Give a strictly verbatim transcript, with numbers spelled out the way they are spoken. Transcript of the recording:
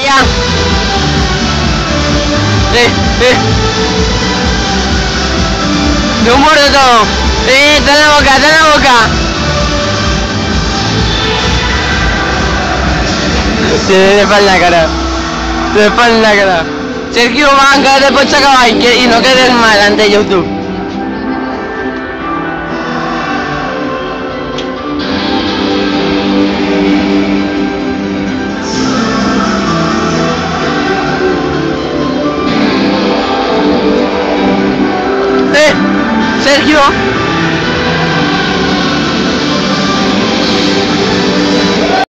ya. Eh, eh. No muerdo todo. Eh, está en la boca, está en la boca. Se le fa en la cara. Se le fa en la cara. Sergio Banca de Pocha Caball y no quedes mal ante YouTube. Eh, Sergio.